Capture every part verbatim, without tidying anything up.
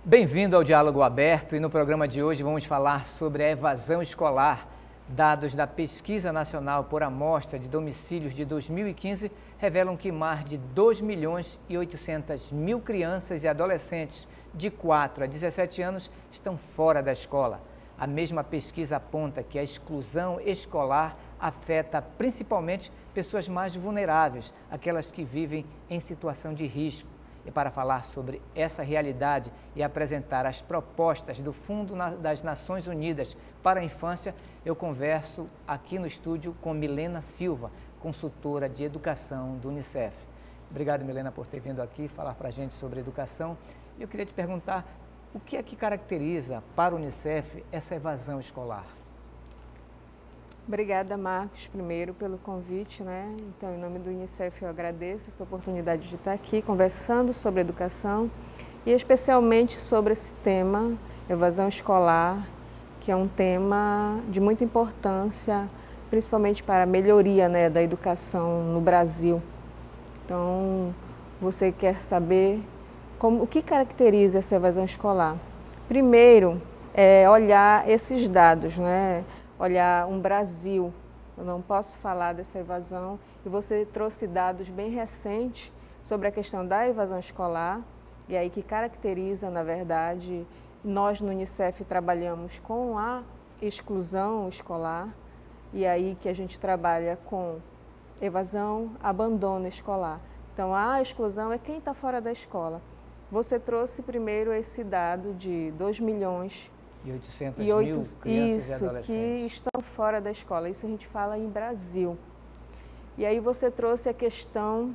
Bem-vindo ao Diálogo Aberto e no programa de hoje vamos falar sobre a evasão escolar. Dados da Pesquisa Nacional por Amostra de Domicílios de dois mil e quinze revelam que mais de dois milhões e oitocentas mil crianças e adolescentes de quatro a dezessete anos estão fora da escola. A mesma pesquisa aponta que a exclusão escolar afeta principalmente pessoas mais vulneráveis, aquelas que vivem em situação de risco. E para falar sobre essa realidade e apresentar as propostas do Fundo das Nações Unidas para a Infância, eu converso aqui no estúdio com Milena Silva, consultora de educação do Unicef. Obrigado, Milena, por ter vindo aqui falar para a gente sobre educação. E eu queria te perguntar, o que é que caracteriza para o Unicef essa evasão escolar? Obrigada, Marcos, primeiro pelo convite, né? Então, em nome do Unicef, eu agradeço essa oportunidade de estar aqui conversando sobre educação e especialmente sobre esse tema, evasão escolar, que é um tema de muita importância, principalmente para a melhoria, né, da educação no Brasil. Então, você quer saber como, o que caracteriza essa evasão escolar? Primeiro, é olhar esses dados, né? Olhar um Brasil, eu não posso falar dessa evasão, e você trouxe dados bem recentes sobre a questão da evasão escolar, e aí que caracteriza, na verdade, nós no Unicef trabalhamos com a exclusão escolar, e aí que a gente trabalha com evasão, abandono escolar. Então, a exclusão é quem está fora da escola. Você trouxe primeiro esse dado de dois milhões E oitocentas e oito, mil crianças isso, e adolescentes. que estão fora da escola. Isso a gente fala em Brasil. E aí você trouxe a questão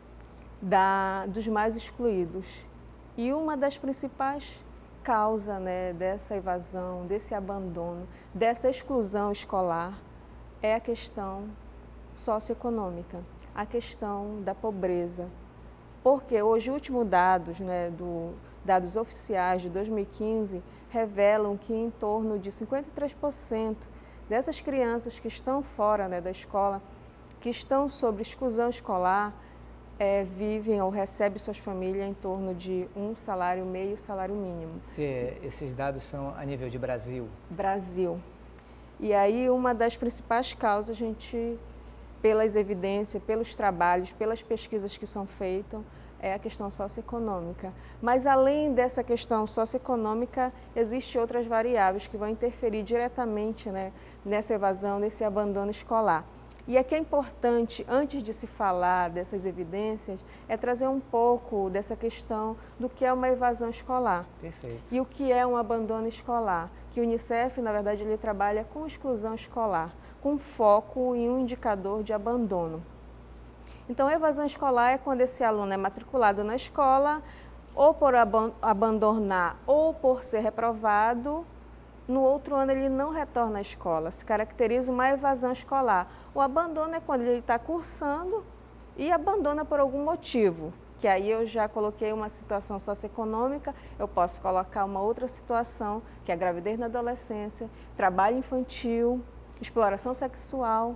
da, dos mais excluídos. E uma das principais causas, né, dessa evasão, desse abandono, dessa exclusão escolar é a questão socioeconômica, a questão da pobreza. Porque hoje, últimos dados, né, do, dados oficiais de dois mil e quinze, revelam que em torno de cinquenta e três por cento dessas crianças que estão fora, né, da escola, que estão sob exclusão escolar, é, vivem ou recebem suas famílias em torno de um salário meio, salário mínimo. Se esses dados são a nível de Brasil? Brasil. E aí uma das principais causas, a gente, pelas evidências, pelos trabalhos, pelas pesquisas que são feitas, é a questão socioeconômica. Mas além dessa questão socioeconômica, existem outras variáveis que vão interferir diretamente, né, nessa evasão, nesse abandono escolar. E aqui é importante, antes de se falar dessas evidências, é trazer um pouco dessa questão do que é uma evasão escolar. Perfeito. E o que é um abandono escolar. Que o Unicef, na verdade, ele trabalha com exclusão escolar, com foco em um indicador de abandono. Então, a evasão escolar é quando esse aluno é matriculado na escola, ou por abandonar ou por ser reprovado, no outro ano ele não retorna à escola, se caracteriza uma evasão escolar. O abandono é quando ele está cursando e abandona por algum motivo, que aí eu já coloquei uma situação socioeconômica, eu posso colocar uma outra situação, que é a gravidez na adolescência, trabalho infantil, exploração sexual,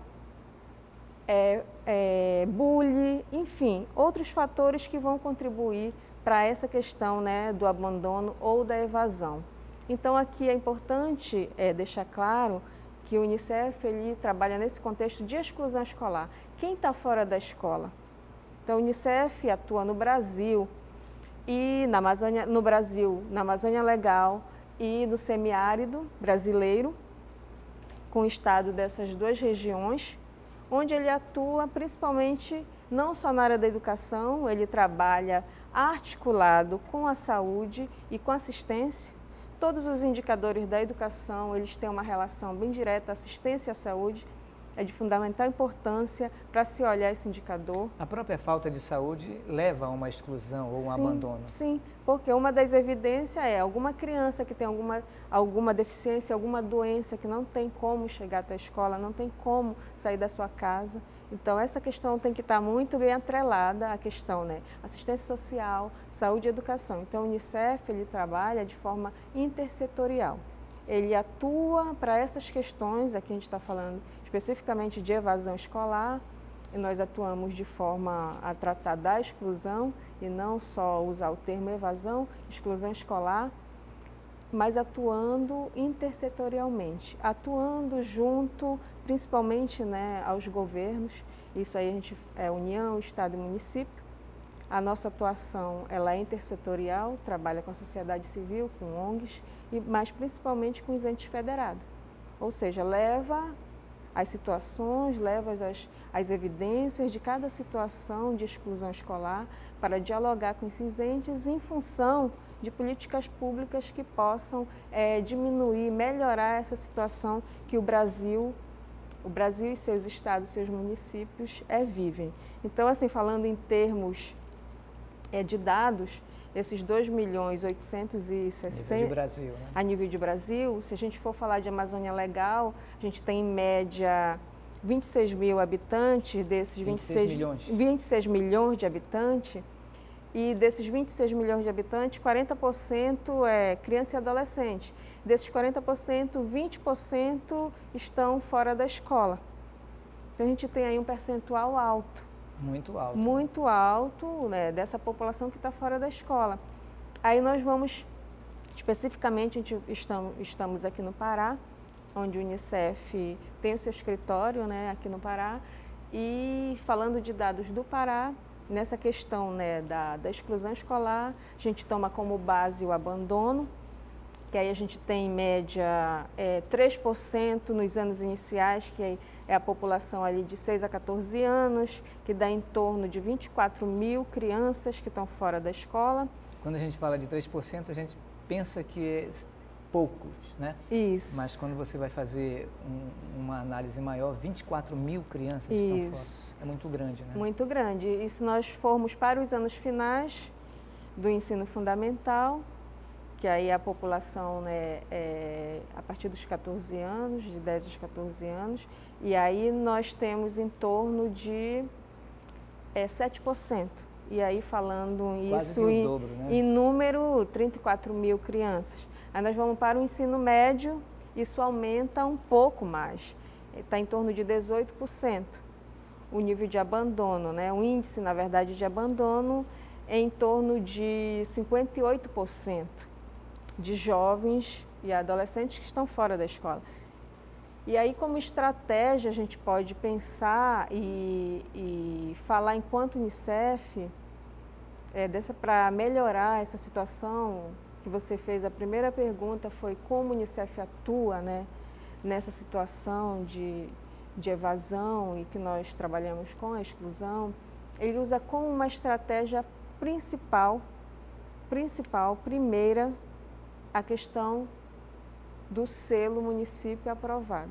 É, é, bullying, enfim, outros fatores que vão contribuir para essa questão, né, do abandono ou da evasão. Então, aqui é importante é, deixar claro que o Unicef ele trabalha nesse contexto de exclusão escolar. Quem está fora da escola? Então, o Unicef atua no Brasil e na Amazônia, no Brasil, na Amazônia Legal e no semiárido brasileiro, com o estado dessas duas regiões, onde ele atua principalmente não só na área da educação, ele trabalha articulado com a saúde e com assistência. Todos os indicadores da educação, eles têm uma relação bem direta, assistência à saúde, é de fundamental importância para se olhar esse indicador. A própria falta de saúde leva a uma exclusão ou um sim, abandono? Sim, porque uma das evidências é alguma criança que tem alguma, alguma deficiência, alguma doença que não tem como chegar até a escola, não tem como sair da sua casa. Então, essa questão tem que estar muito bem atrelada à questão, né? Assistência social, saúde e educação. Então, o Unicef, ele trabalha de forma intersetorial. Ele atua para essas questões, aqui a gente está falando especificamente de evasão escolar, e nós atuamos de forma a tratar da exclusão e não só usar o termo evasão, exclusão escolar, mas atuando intersetorialmente, atuando junto, principalmente, né, aos governos. Isso aí a gente é União, Estado e município. A nossa atuação ela é intersetorial, trabalha com a sociedade civil, com O N Gs, e, mas principalmente com os entes federados. Ou seja, leva as situações, leva as, as evidências de cada situação de exclusão escolar para dialogar com esses entes em função de políticas públicas que possam é, diminuir, melhorar essa situação que o Brasil, o Brasil e seus estados, seus municípios é, vivem. Então, assim, falando em termos é, de dados, esses dois milhões oitocentos e sessenta nível de Brasil, né? A nível de Brasil, se a gente for falar de Amazônia Legal, a gente tem em média vinte e seis mil habitantes, desses vinte e seis milhões. vinte e seis milhões de habitantes, e desses vinte e seis milhões de habitantes, quarenta por cento é criança e adolescente. Desses quarenta por cento, vinte por cento estão fora da escola. Então a gente tem aí um percentual alto. Muito alto. Muito alto, né, dessa população que está fora da escola. Aí nós vamos, especificamente, a gente estamos, estamos aqui no Pará, onde o Unicef tem o seu escritório, né, aqui no Pará, e falando de dados do Pará, nessa questão, né, da, da exclusão escolar, a gente toma como base o abandono, que aí a gente tem em média é, três por cento nos anos iniciais, que é a população ali de seis a quatorze anos, que dá em torno de vinte e quatro mil crianças que estão fora da escola. Quando a gente fala de três por cento, a gente pensa que é poucos, né? Isso. Mas quando você vai fazer um, uma análise maior, vinte e quatro mil crianças Isso. estão fora. É muito grande, né? Muito grande. E se nós formos para os anos finais do ensino fundamental, que aí a população, né, é a partir dos quatorze anos, de dez aos quatorze anos, e aí nós temos em torno de é, sete por cento. E aí falando Quase isso que o em, dobro, né? em número, trinta e quatro mil crianças. Aí nós vamos para o ensino médio, isso aumenta um pouco mais, está em torno de dezoito por cento. O nível de abandono, né, o índice, na verdade, de abandono é em torno de cinquenta e oito por cento. De jovens e adolescentes que estão fora da escola. E aí, como estratégia, a gente pode pensar e, e falar enquanto Unicef, é, para melhorar essa situação que você fez. A primeira pergunta foi como o Unicef atua, né, nessa situação de, de evasão e que nós trabalhamos com a exclusão. Ele usa como uma estratégia principal, principal, primeira, a questão do selo município aprovado.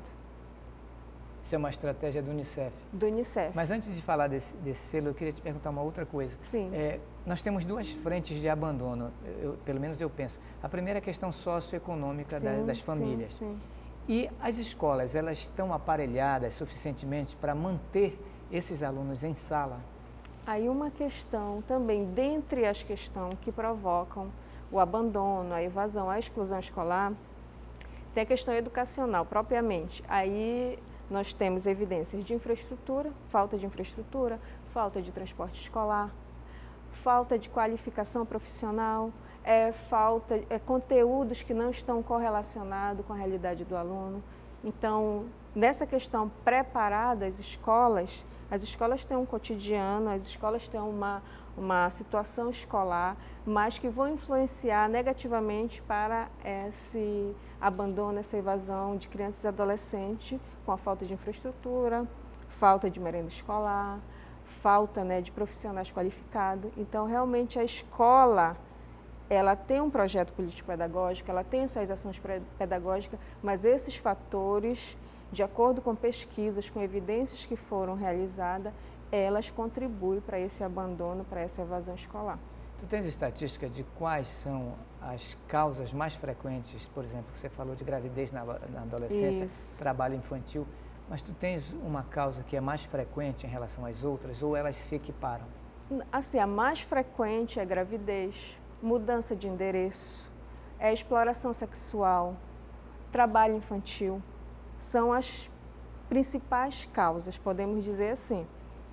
Isso é uma estratégia do Unicef. Do Unicef. Mas antes de falar desse, desse selo, eu queria te perguntar uma outra coisa. Sim. É, nós temos duas frentes de abandono, eu, pelo menos eu penso. A primeira é a questão socioeconômica Sim, da, das famílias. Sim, sim. E as escolas, elas estão aparelhadas suficientemente para manter esses alunos em sala? Aí uma questão também, dentre as questões que provocam o abandono, a evasão, a exclusão escolar, tem a questão educacional propriamente. Aí nós temos evidências de infraestrutura, falta de infraestrutura, falta de transporte escolar, falta de qualificação profissional, é, falta é, conteúdos que não estão correlacionados com a realidade do aluno. Então, nessa questão preparada, as escolas, as escolas têm um cotidiano, as escolas têm uma uma situação escolar, mas que vão influenciar negativamente para esse abandono, essa evasão de crianças e adolescentes com a falta de infraestrutura, falta de merenda escolar, falta, né, de profissionais qualificados. Então, realmente, a escola, ela tem um projeto político-pedagógico, ela tem suas ações pedagógicas, mas esses fatores, de acordo com pesquisas, com evidências que foram realizadas, elas contribuem para esse abandono, para essa evasão escolar. Tu tens estatística de quais são as causas mais frequentes, por exemplo, você falou de gravidez na, na adolescência, Isso. Trabalho infantil, mas tu tens uma causa que é mais frequente em relação às outras ou elas se equiparam? Assim, a mais frequente é gravidez, mudança de endereço, é exploração sexual, trabalho infantil, são as principais causas, podemos dizer assim.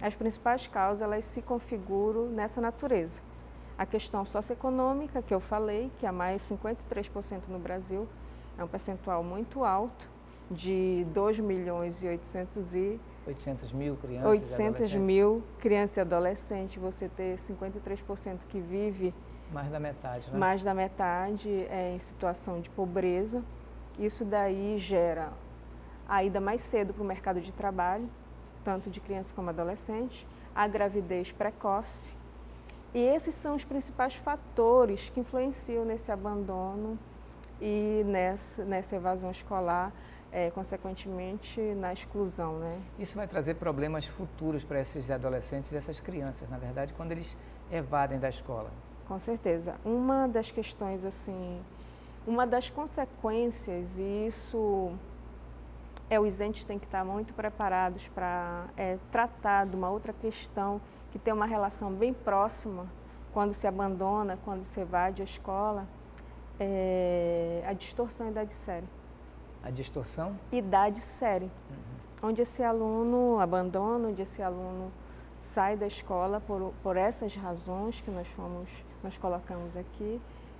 As principais causas, elas se configuram nessa natureza. A questão socioeconômica, que eu falei, que é mais cinquenta e três por cento no Brasil, é um percentual muito alto, de dois milhões e oitocentos e... oitocentos mil crianças oitocentos mil crianças e adolescentes, você ter cinquenta e três por cento que vive... Mais da metade, né? Mais da metade é em situação de pobreza. Isso daí gera a ida mais cedo para o mercado de trabalho, tanto de criança como adolescente, a gravidez precoce. E esses são os principais fatores que influenciam nesse abandono e nessa, nessa evasão escolar, é, consequentemente na exclusão, né? Isso vai trazer problemas futuros para esses adolescentes e essas crianças, na verdade, quando eles evadem da escola. Com certeza. Uma das questões, assim, uma das consequências, e isso é, os entes têm que estar muito preparados para é, tratar de uma outra questão que tem uma relação bem próxima quando se abandona, quando se evade a escola, é a distorção idade série. A distorção? Idade série. Uhum. Onde esse aluno abandona, onde esse aluno sai da escola por, por essas razões que nós fomos, nós colocamos aqui.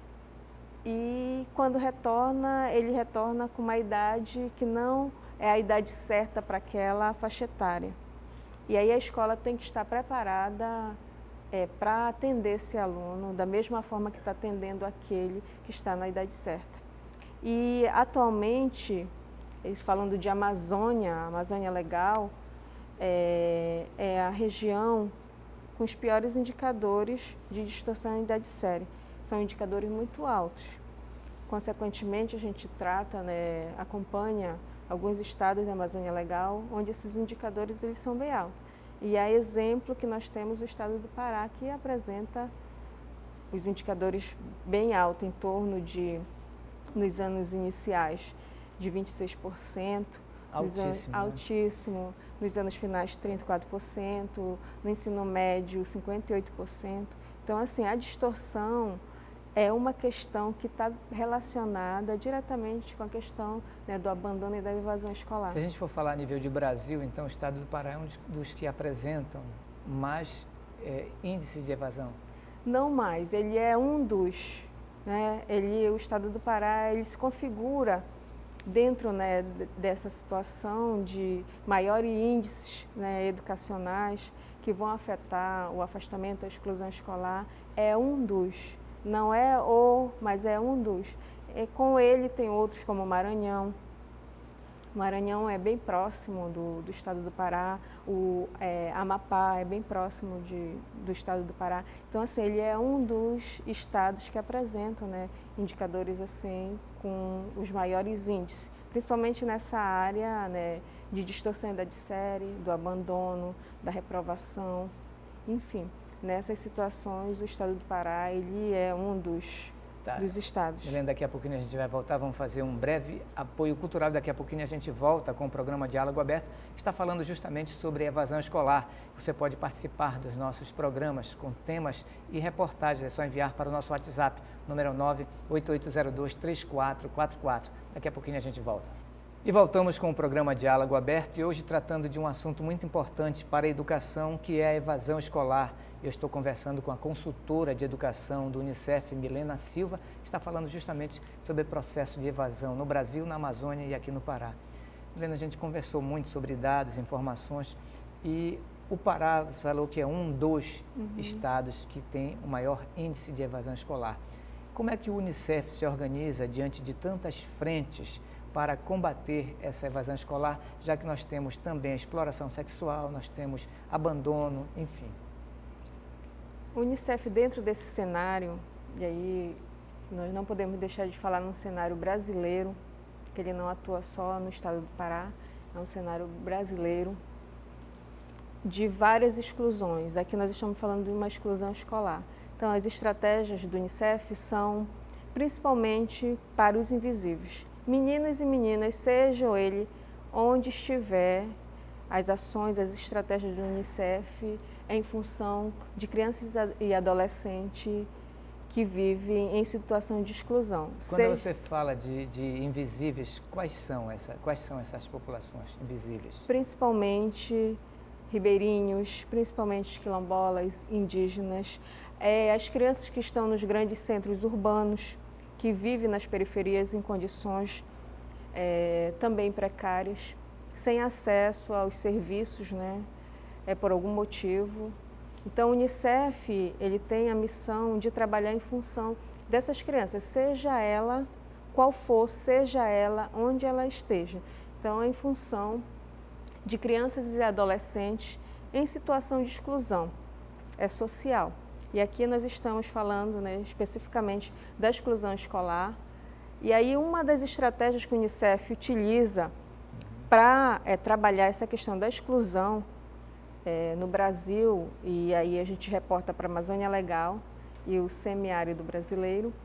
E quando retorna, ele retorna com uma idade que não é a idade certa para aquela faixa etária. E aí a escola tem que estar preparada é, para atender esse aluno da mesma forma que está atendendo aquele que está na idade certa. E atualmente, eles falando de Amazônia, Amazônia Legal, é, é a região com os piores indicadores de distorção em idade série. São indicadores muito altos. Consequentemente, a gente trata, né, acompanha alguns estados da Amazônia Legal, onde esses indicadores eles são bem altos. E há exemplo que nós temos o estado do Pará, que apresenta os indicadores bem altos, em torno de, nos anos iniciais, de vinte e seis por cento, altíssimo, nos anos, né? altíssimo, nos anos finais trinta e quatro por cento, no ensino médio cinquenta e oito por cento. Então, assim, a distorção é uma questão que está relacionada diretamente com a questão, né, do abandono e da evasão escolar. Se a gente for falar a nível de Brasil, então o estado do Pará é um dos que apresentam mais é, índices de evasão? Não mais, ele é um dos, né, ele, o estado do Pará, ele se configura dentro, né, dessa situação de maiores índices, né, educacionais que vão afetar o afastamento, a exclusão escolar, é um dos. Não é o, mas é um dos. E com ele tem outros como o Maranhão. O Maranhão é bem próximo do, do estado do Pará, o é, Amapá é bem próximo de, do estado do Pará. Então, assim, ele é um dos estados que apresentam, né, indicadores assim com os maiores índices, principalmente nessa área, né, de distorção em idade série, do abandono, da reprovação, enfim. Nessas situações, o estado do Pará ele é um dos, tá. dos estados. Helena, daqui a pouquinho a gente vai voltar, vamos fazer um breve apoio cultural. Daqui a pouquinho a gente volta com o programa Diálogo Aberto, que está falando justamente sobre evasão escolar. Você pode participar dos nossos programas com temas e reportagens. É só enviar para o nosso WhatsApp, número nove oito oito zero dois três quatro quatro quatro. Daqui a pouquinho a gente volta. E voltamos com o programa Diálogo Aberto e hoje tratando de um assunto muito importante para a educação, que é a evasão escolar. Eu estou conversando com a consultora de educação do Unicef, Milena Silva, que está falando justamente sobre o processo de evasão no Brasil, na Amazônia e aqui no Pará. Milena, a gente conversou muito sobre dados, informações e o Pará, você falou que é um dos uhum. estados que tem o maior índice de evasão escolar. Como é que o Unicef se organiza diante de tantas frentes para combater essa evasão escolar, já que nós temos também a exploração sexual, nós temos abandono, enfim? O Unicef, dentro desse cenário, e aí nós não podemos deixar de falar num cenário brasileiro, que ele não atua só no estado do Pará, é um cenário brasileiro de várias exclusões. Aqui nós estamos falando de uma exclusão escolar. Então, as estratégias do Unicef são principalmente para os invisíveis. Meninos e meninas, sejam ele onde estiver, as ações, as estratégias do Unicef é em função de crianças e adolescentes que vivem em situação de exclusão. Quando Se... você fala de, de invisíveis, quais são, essa, quais são essas populações invisíveis? Principalmente ribeirinhos, principalmente quilombolas, indígenas, é, as crianças que estão nos grandes centros urbanos, que vivem nas periferias em condições é, também precárias, sem acesso aos serviços, né, é, por algum motivo. Então, o Unicef ele tem a missão de trabalhar em função dessas crianças, seja ela qual for, seja ela onde ela esteja. Então, é em função de crianças e adolescentes em situação de exclusão, é social. E aqui nós estamos falando, né, especificamente da exclusão escolar. E aí uma das estratégias que o Unicef utiliza para é, trabalhar essa questão da exclusão é, no Brasil, e aí a gente reporta para a Amazônia Legal e o semiárido brasileiro,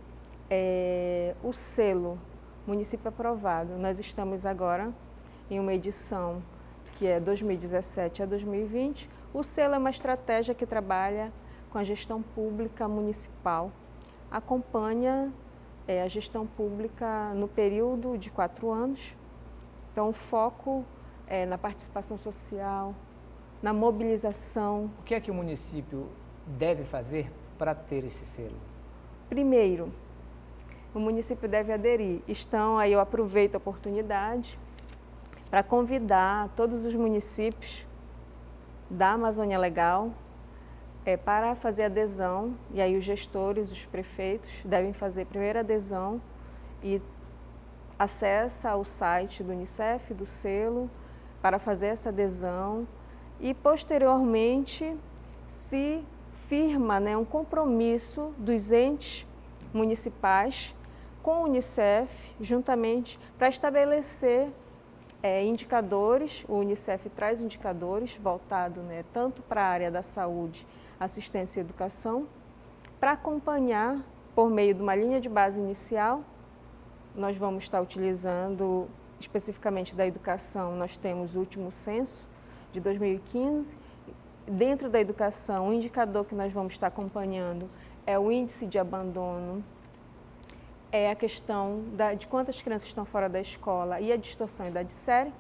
é o selo Município Aprovado. Nós estamos agora em uma edição que é dois mil e dezessete a dois mil e vinte. O selo é uma estratégia que trabalha com a gestão pública municipal, acompanha é, a gestão pública no período de quatro anos. Então, o foco é na participação social, na mobilização. O que é que o município deve fazer para ter esse selo? Primeiro, o município deve aderir. Estão, aí eu aproveito a oportunidade para convidar todos os municípios da Amazônia Legal é, para fazer adesão, e aí os gestores, os prefeitos devem fazer primeiro adesão e acessa o site do Unicef, do selo, para fazer essa adesão e posteriormente se firma, né, um compromisso dos entes municipais com o Unicef, juntamente, para estabelecer é, indicadores. O Unicef traz indicadores voltados, né, tanto para a área da saúde, assistência e educação, para acompanhar por meio de uma linha de base inicial. Nós vamos estar utilizando, especificamente da educação, nós temos o último censo de dois mil e quinze. Dentro da educação, o indicador que nós vamos estar acompanhando é o índice de abandono, é a questão da, de quantas crianças estão fora da escola e a distorção em idade série.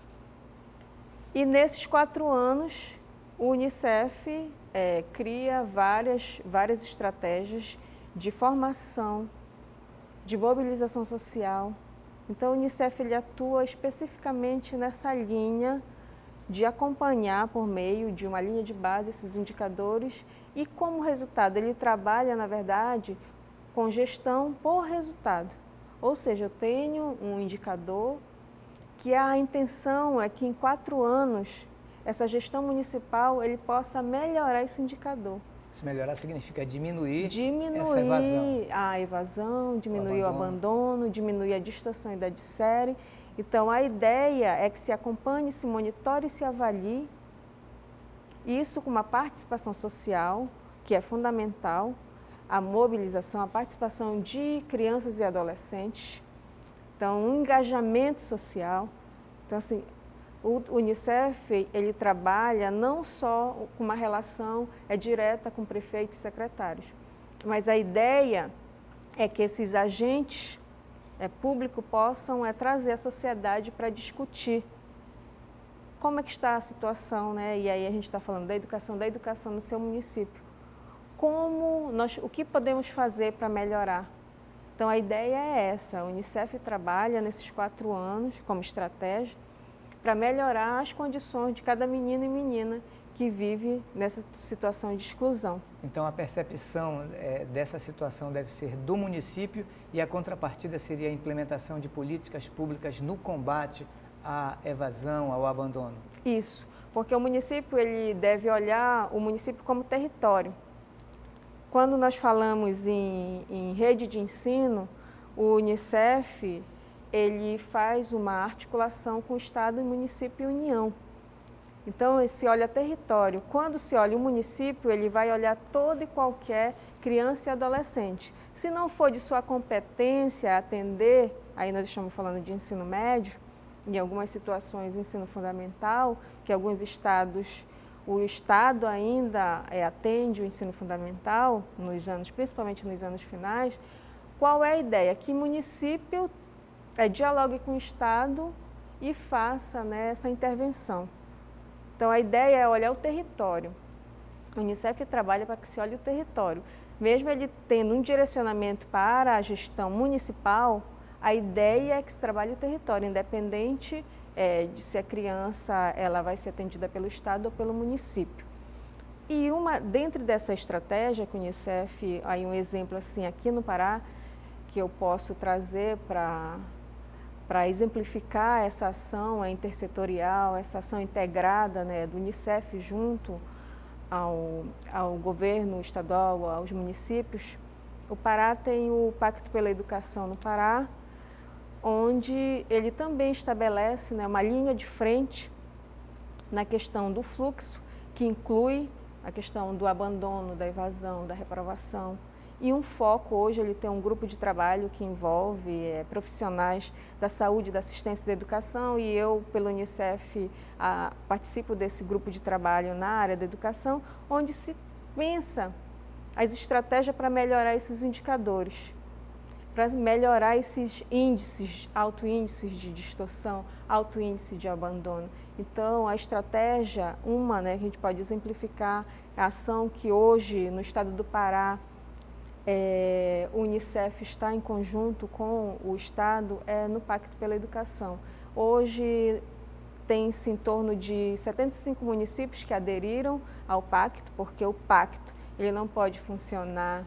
E nesses quatro anos, o Unicef é, cria várias, várias estratégias de formação, de mobilização social. Então, o Unicef ele atua especificamente nessa linha de acompanhar por meio de uma linha de base esses indicadores e, como resultado, ele trabalha, na verdade, com gestão por resultado. Ou seja, eu tenho um indicador que a intenção é que em quatro anos essa gestão municipal ele possa melhorar esse indicador. Se melhorar significa diminuir, diminuir essa evasão. a evasão, diminuir o abandono. o abandono, diminuir a distorção em idade série. Então, a ideia é que se acompanhe, se monitore e se avalie, isso com uma participação social, que é fundamental, a mobilização, a participação de crianças e adolescentes, então, um engajamento social. Então, assim, o Unicef, ele trabalha não só com uma relação é direta com prefeitos e secretários, mas a ideia é que esses agentes é, público possam é, trazer a sociedade para discutir como é que está a situação, né? E aí a gente está falando da educação, da educação no seu município. Como nós, o que podemos fazer para melhorar? Então, a ideia é essa, a Unicef trabalha nesses quatro anos como estratégia para melhorar as condições de cada menino e menina que vive nessa situação de exclusão. Então, a percepção é, dessa situação deve ser do município e a contrapartida seria a implementação de políticas públicas no combate à evasão, ao abandono. Isso, porque o município ele deve olhar o município como território. Quando nós falamos em, em rede de ensino, o Unicef ele faz uma articulação com o Estado, município e União. Então, se olha território. Quando se olha o município, ele vai olhar toda e qualquer criança e adolescente. Se não for de sua competência atender, aí nós estamos falando de ensino médio, em algumas situações ensino fundamental, que alguns estados, o Estado ainda é, atende o ensino fundamental, nos anos, principalmente nos anos finais. Qual é a ideia? Que o município é, dialogue com o Estado e faça, né, essa intervenção. Então, a ideia é olhar o território. O Unicef trabalha para que se olhe o território. Mesmo ele tendo um direcionamento para a gestão municipal, a ideia é que se trabalhe o território, independente é, de se a criança ela vai ser atendida pelo Estado ou pelo município. E uma, dentro dessa estratégia que o Unicef, aí um exemplo assim aqui no Pará, que eu posso trazer para para exemplificar essa ação é, intersetorial, essa ação integrada, né, do Unicef junto ao, ao governo estadual, aos municípios. O Pará tem o Pacto pela Educação no Pará, onde ele também estabelece, né, uma linha de frente na questão do fluxo, que inclui a questão do abandono, da evasão, da reprovação. E um foco, hoje ele tem um grupo de trabalho que envolve é, profissionais da saúde, da assistência e da educação, e eu, pelo Unicef, a, participo desse grupo de trabalho na área da educação, onde se pensa as estratégias para melhorar esses indicadores, para melhorar esses índices, alto índices de distorção, alto índice de abandono. Então, a estratégia, uma, né, que a gente pode exemplificar, a ação que hoje no estado do Pará, É, o Unicef está em conjunto com o Estado é, no Pacto pela Educação. Hoje tem-se em torno de setenta e cinco municípios que aderiram ao Pacto, porque o Pacto ele não pode funcionar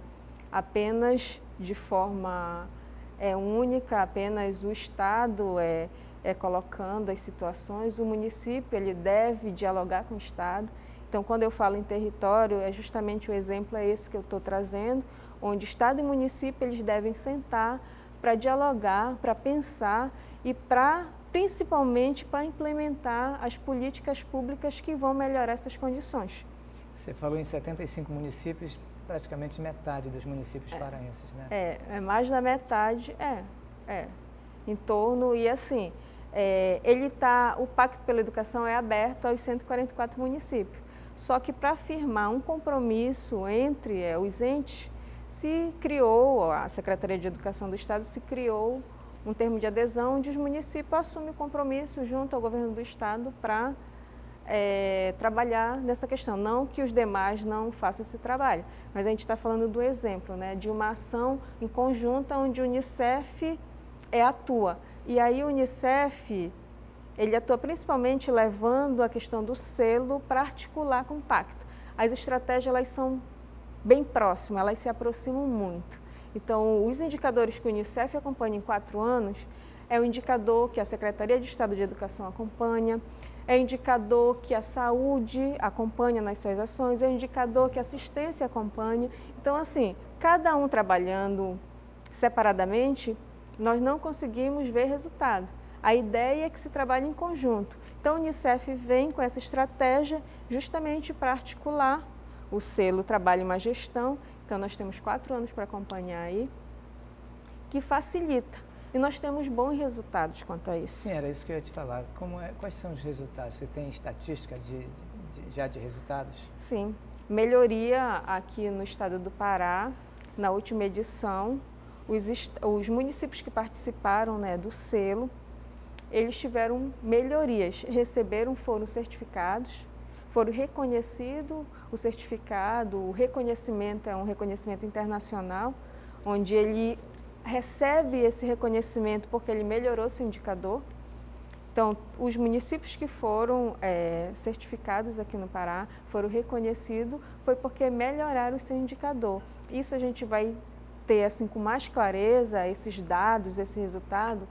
apenas de forma é, única, apenas o Estado é, é colocando as situações, o município ele deve dialogar com o Estado. Então, quando eu falo em território, é justamente o exemplo é esse que eu estou trazendo, onde Estado e município eles devem sentar para dialogar, para pensar e para, principalmente, para implementar as políticas públicas que vão melhorar essas condições. Você falou em setenta e cinco municípios, praticamente metade dos municípios é, paraenses, né? É, é mais da metade, é, é, em torno, e assim, é, ele tá, o Pacto pela Educação é aberto aos cento e quarenta e quatro municípios, só que para firmar um compromisso entre é, os entes, se criou, a Secretaria de Educação do Estado se criou um termo de adesão onde os municípios assumem o compromisso junto ao governo do Estado para é, trabalhar nessa questão. Não que os demais não façam esse trabalho, mas a gente está falando do exemplo, né, de uma ação em conjunta onde o Unicef é, atua. E aí o Unicef, ele atua principalmente levando a questão do selo para articular com o Pacto. As estratégias, elas são bem próximas, elas se aproximam muito. Então, os indicadores que o Unicef acompanha em quatro anos é o indicador que a Secretaria de Estado de Educação acompanha, é o indicador que a saúde acompanha nas suas ações, é o indicador que a assistência acompanha. Então, assim, cada um trabalhando separadamente, nós não conseguimos ver resultado. A ideia é que se trabalhe em conjunto. Então, o Unicef vem com essa estratégia justamente para articular o selo Trabalho e Má Gestão. Então, nós temos quatro anos para acompanhar aí, que facilita. E nós temos bons resultados quanto a isso. Sim, era isso que eu ia te falar. Como é, quais são os resultados? Você tem estatística de, de, já de resultados? Sim. Melhoria aqui no estado do Pará, na última edição, os, os municípios que participaram, né, do selo, eles tiveram melhorias, receberam, foram certificados, foram reconhecido o certificado, o reconhecimento é um reconhecimento internacional, onde ele recebe esse reconhecimento porque ele melhorou seu indicador. Então, os municípios que foram é, certificados aqui no Pará, foram reconhecidos, foi porque melhoraram o seu indicador. Isso a gente vai ter assim, com mais clareza esses dados, esse resultado,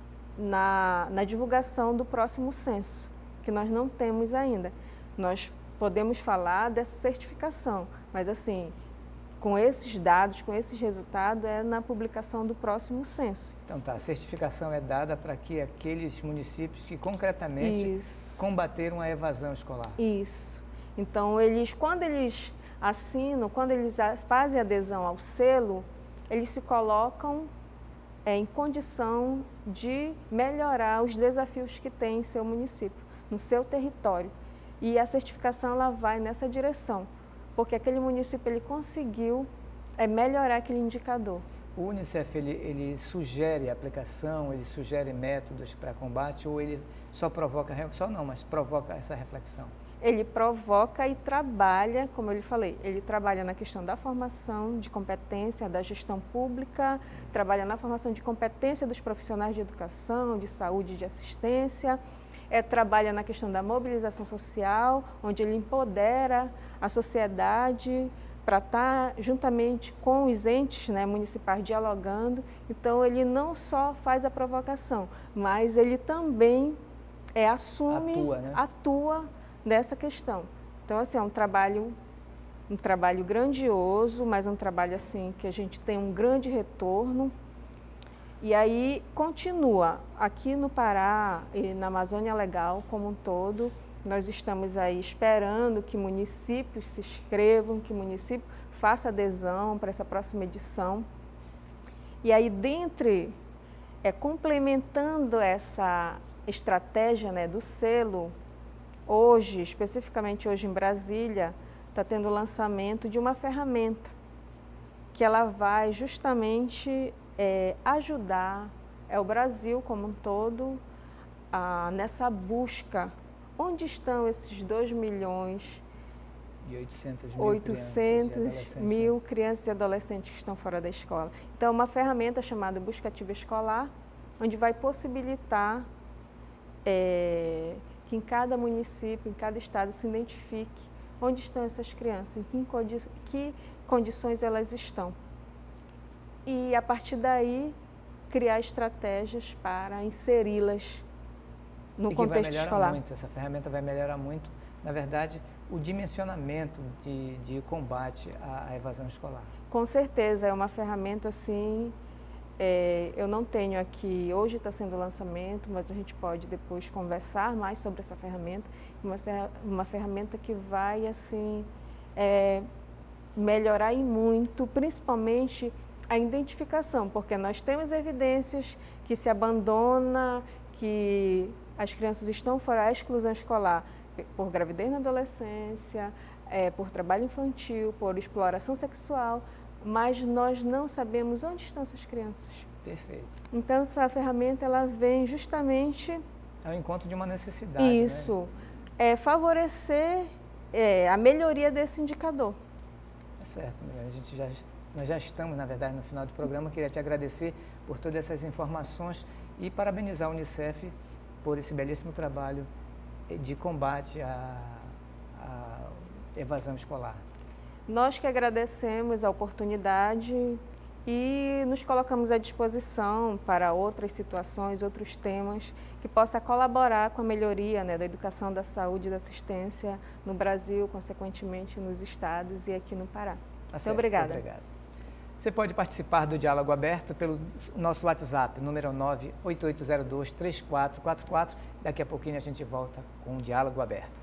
na, na divulgação do próximo censo, que nós não temos ainda. Nós podemos falar dessa certificação, mas assim, com esses dados, com esses resultados, é na publicação do próximo censo. Então tá, a certificação é dada para que aqueles municípios que concretamente Isso. combateram a evasão escolar. Isso. Então, eles, quando eles assinam, quando eles fazem adesão ao selo, eles se colocam é, em condição de melhorar os desafios que tem em seu município, no seu território. E a certificação ela vai nessa direção, porque aquele município ele conseguiu é, melhorar aquele indicador. O Unicef ele, ele sugere aplicação, ele sugere métodos para combate ou ele só provoca, só não, mas provoca essa reflexão? ele provoca e trabalha, como eu lhe falei, ele trabalha na questão da formação de competência da gestão pública, trabalha na formação de competência dos profissionais de educação, de saúde, de assistência, é, trabalha na questão da mobilização social, onde ele empodera a sociedade para estar juntamente com os entes, né, municipais dialogando. Então, ele não só faz a provocação, mas ele também é, assume, atua, né? atua dessa questão. Então, assim, é um trabalho, um trabalho grandioso, mas um trabalho assim que a gente tem um grande retorno. E aí continua aqui no Pará e na Amazônia Legal como um todo. Nós estamos aí esperando que municípios se inscrevam, que o município faça adesão para essa próxima edição. E aí, dentre, é, complementando essa estratégia, né, do selo, hoje, especificamente hoje em Brasília, está tendo o lançamento de uma ferramenta que ela vai justamente é, ajudar é, o Brasil como um todo a, nessa busca. Onde estão esses dois milhões e oitocentos mil crianças e adolescentes que estão fora da escola? Então, uma ferramenta chamada Busca Ativa Escolar, onde vai possibilitar é, que em cada município, em cada estado, se identifique onde estão essas crianças, em que, condi que condições elas estão. E, a partir daí, criar estratégias para inseri-las no e contexto que vai escolar. Muito, essa ferramenta vai melhorar muito, na verdade, o dimensionamento de, de combate à, à evasão escolar. Com certeza, é uma ferramenta assim, é, eu não tenho aqui, hoje está sendo o lançamento, mas a gente pode depois conversar mais sobre essa ferramenta, uma, uma ferramenta que vai assim, é, melhorar e muito, principalmente a identificação, porque nós temos evidências que se abandona, que as crianças estão fora da exclusão escolar por gravidez na adolescência, é, por trabalho infantil, por exploração sexual, mas nós não sabemos onde estão essas crianças. Perfeito. Então, essa ferramenta ela vem justamente... É o encontro de uma necessidade, Isso, né? É favorecer é, a melhoria desse indicador. É certo, a gente já, nós já estamos, na verdade, no final do programa. Queria te agradecer por todas essas informações e parabenizar a Unicef por esse belíssimo trabalho de combate à, à evasão escolar. Nós que agradecemos a oportunidade e nos colocamos à disposição para outras situações, outros temas que possa colaborar com a melhoria, né, da educação, da saúde e da assistência no Brasil, consequentemente nos estados e aqui no Pará. Tá Muito certo, obrigada. Obrigado. Você pode participar do Diálogo Aberto pelo nosso WhatsApp, número nove oito oito zero dois, três quatro quatro quatro. Daqui a pouquinho a gente volta com o Diálogo Aberto.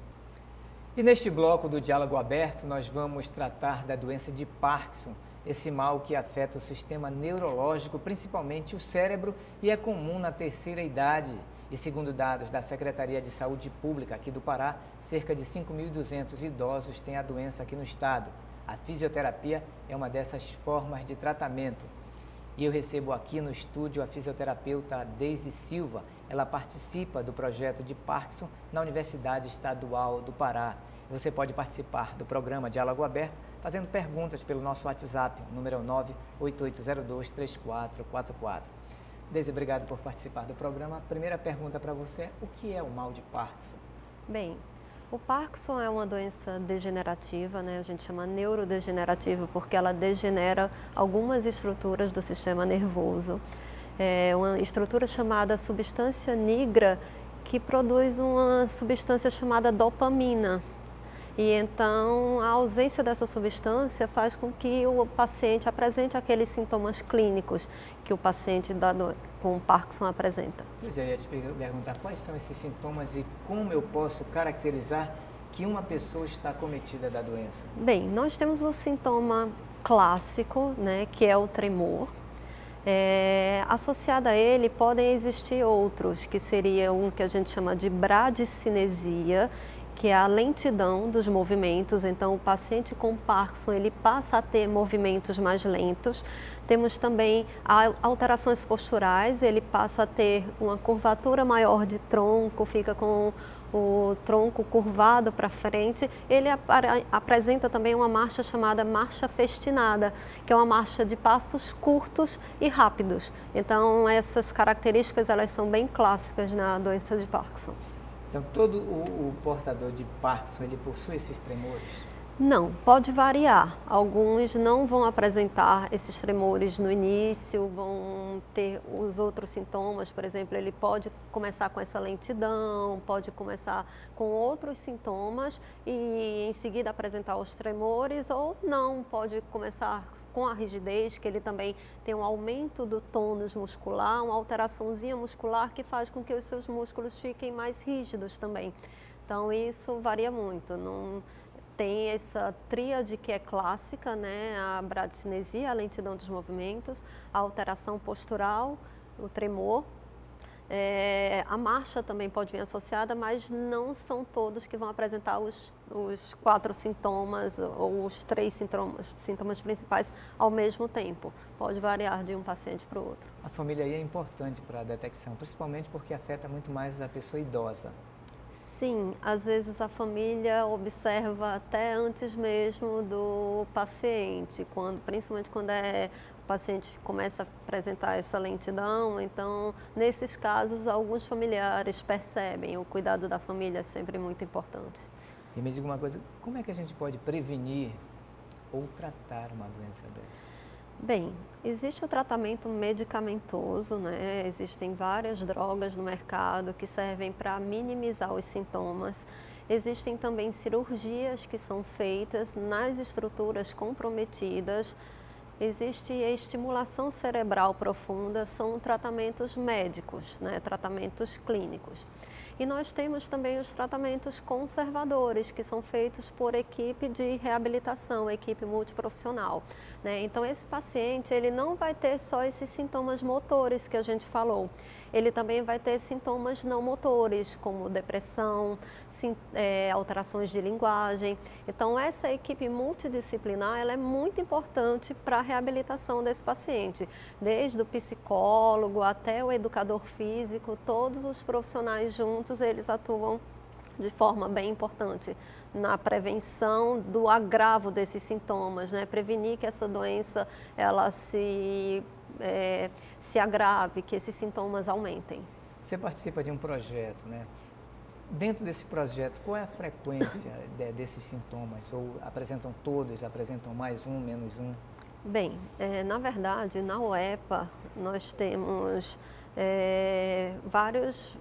E neste bloco do Diálogo Aberto, nós vamos tratar da doença de Parkinson, esse mal que afeta o sistema neurológico, principalmente o cérebro, e é comum na terceira idade. E segundo dados da Secretaria de Saúde Pública aqui do Pará, cerca de cinco mil e duzentos idosos têm a doença aqui no estado. A fisioterapia é uma dessas formas de tratamento. E eu recebo aqui no estúdio a fisioterapeuta Deise Silva. Ela participa do projeto de Parkinson na Universidade Estadual do Pará. Você pode participar do programa Diálogo Aberto fazendo perguntas pelo nosso WhatsApp, número nove oito oito zero dois, três quatro quatro quatro. Deise, obrigado por participar do programa. A primeira pergunta para você é: o que é o mal de Parkinson? Bem, o Parkinson é uma doença degenerativa, né? A gente chama neurodegenerativa porque ela degenera algumas estruturas do sistema nervoso. É uma estrutura chamada substância nigra que produz uma substância chamada dopamina. E então a ausência dessa substância faz com que o paciente apresente aqueles sintomas clínicos que o paciente dado com Parkinson apresenta. Pois é, eu ia te perguntar quais são esses sintomas e como eu posso caracterizar que uma pessoa está acometida da doença. Bem, nós temos o sintoma clássico, né, que é o tremor. É, associado a ele podem existir outros, que seria um que a gente chama de bradicinesia, que é a lentidão dos movimentos. Então, o paciente com Parkinson, ele passa a ter movimentos mais lentos. Temos também alterações posturais, ele passa a ter uma curvatura maior de tronco, fica com o tronco curvado para frente, ele ap apresenta também uma marcha chamada marcha festinada, que é uma marcha de passos curtos e rápidos. Então, essas características elas são bem clássicas na doença de Parkinson. Então, todo o, o portador de Parkinson, ele possui esses tremores? Não, pode variar. Alguns não vão apresentar esses tremores no início, vão ter os outros sintomas, por exemplo, ele pode começar com essa lentidão, pode começar com outros sintomas e em seguida apresentar os tremores, ou não, pode começar com a rigidez, que ele também tem um aumento do tônus muscular, uma alteraçãozinha muscular que faz com que os seus músculos fiquem mais rígidos também. Então isso varia muito. Não... Tem essa tríade que é clássica, né? A bradicinesia, a lentidão dos movimentos, a alteração postural, o tremor. É, a marcha também pode vir associada, mas não são todos que vão apresentar os, os quatro sintomas ou os três sintomas, sintomas principais ao mesmo tempo. Pode variar de um paciente para o outro. A família aí é importante para a detecção, principalmente porque afeta muito mais a pessoa idosa. Sim, às vezes a família observa até antes mesmo do paciente, quando, principalmente quando é, o paciente começa a apresentar essa lentidão. Então, nesses casos, alguns familiares percebem. O cuidado da família é sempre muito importante. E me diga uma coisa, como é que a gente pode prevenir ou tratar uma doença dessa? Bem, existe o tratamento medicamentoso, né? Existem várias drogas no mercado que servem para minimizar os sintomas. Existem também cirurgias que são feitas nas estruturas comprometidas. Existe a estimulação cerebral profunda, são tratamentos médicos, né? Tratamentos clínicos. E nós temos também os tratamentos conservadores, que são feitos por equipe de reabilitação, equipe multiprofissional, né? Então, esse paciente, ele não vai ter só esses sintomas motores que a gente falou. Ele também vai ter sintomas não motores, como depressão, sim, é, alterações de linguagem. Então, essa equipe multidisciplinar, ela é muito importante para a reabilitação desse paciente. Desde o psicólogo até o educador físico, todos os profissionais juntos, eles atuam de forma bem importante na prevenção do agravo desses sintomas, né? Prevenir que essa doença ela se, é, se agrave, que esses sintomas aumentem. Você participa de um projeto, né? Dentro desse projeto, qual é a frequência de, desses sintomas? Ou apresentam todos, apresentam mais um, menos um? Bem, é, na verdade, na U E P A, nós temos é, vários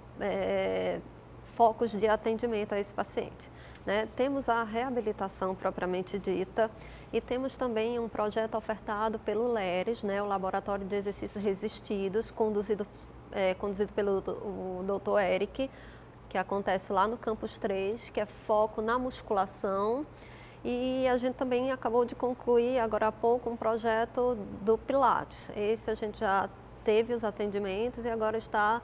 é, focos de atendimento a esse paciente, né? Temos a reabilitação propriamente dita e temos também um projeto ofertado pelo LERES, né? O Laboratório de Exercícios Resistidos, conduzido, é, conduzido pelo o doutor Eric, que acontece lá no Campus três, que é foco na musculação. E a gente também acabou de concluir agora há pouco um projeto do Pilates. Esse a gente já teve os atendimentos e agora está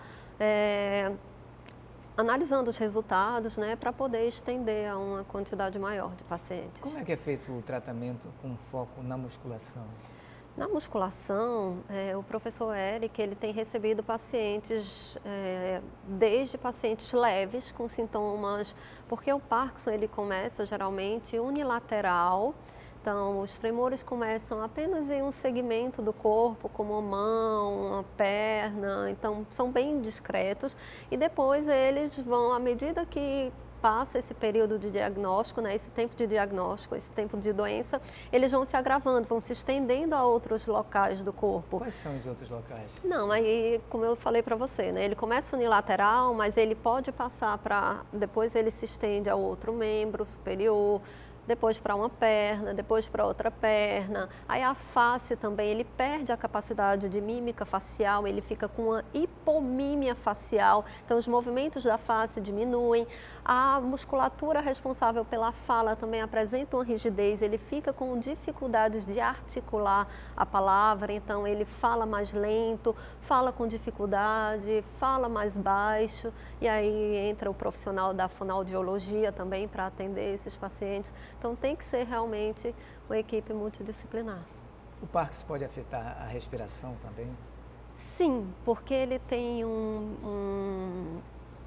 é, analisando os resultados, né, para poder estender a uma quantidade maior de pacientes. Como é que é feito o tratamento com foco na musculação? Na musculação, é, o professor Eric, ele tem recebido pacientes, é, desde pacientes leves com sintomas, porque o Parkinson ele começa geralmente unilateral. Então, os tremores começam apenas em um segmento do corpo, como a mão, a perna, então são bem discretos e depois eles vão, à medida que passa esse período de diagnóstico, né, esse tempo de diagnóstico, esse tempo de doença, eles vão se agravando, vão se estendendo a outros locais do corpo. Quais são os outros locais? Não, aí como eu falei para você, né, ele começa unilateral, mas ele pode passar para, depois ele se estende a outro membro superior, depois para uma perna, depois para outra perna. Aí a face também, ele perde a capacidade de mímica facial, ele fica com uma hipomímia facial, então os movimentos da face diminuem. A musculatura responsável pela fala também apresenta uma rigidez, ele fica com dificuldades de articular a palavra, então ele fala mais lento, fala com dificuldade, fala mais baixo, e aí entra o profissional da fonoaudiologia também para atender esses pacientes. Então tem que ser realmente uma equipe multidisciplinar. O Parkinson pode afetar a respiração também? Sim, porque ele tem um, um,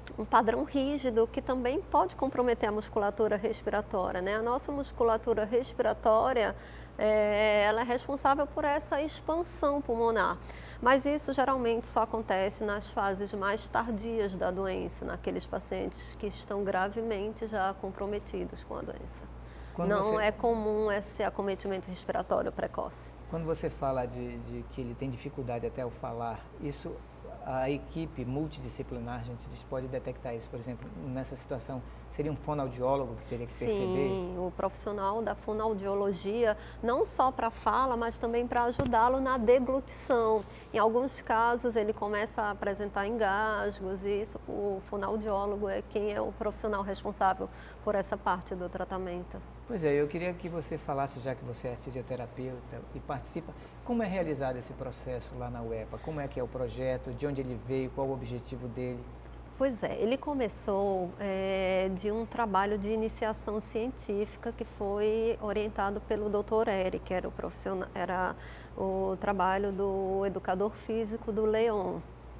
um padrão rígido que também pode comprometer a musculatura respiratória, né? A nossa musculatura respiratória, é, ela é responsável por essa expansão pulmonar, mas isso geralmente só acontece nas fases mais tardias da doença, naqueles pacientes que estão gravemente já comprometidos com a doença. Quando Não você... é comum esse acometimento respiratório precoce. Quando você fala de, de que ele tem dificuldade até ao falar, isso... a equipe multidisciplinar, a gente pode detectar isso, por exemplo, nessa situação, seria um fonoaudiólogo que teria que Sim, perceber? Sim, o profissional da fonoaudiologia, não só para a fala, mas também para ajudá-lo na deglutição. Em alguns casos, ele começa a apresentar engasgos e isso, o fonoaudiólogo é quem é o profissional responsável por essa parte do tratamento. Pois é, eu queria que você falasse, já que você é fisioterapeuta e participa, como é realizado esse processo lá na U E P A? Como é que é o projeto, de onde ele veio, qual o objetivo dele? Pois é, ele começou é, de um trabalho de iniciação científica que foi orientado pelo doutor Eric, que era o, profissional, era o trabalho do educador físico do Leon.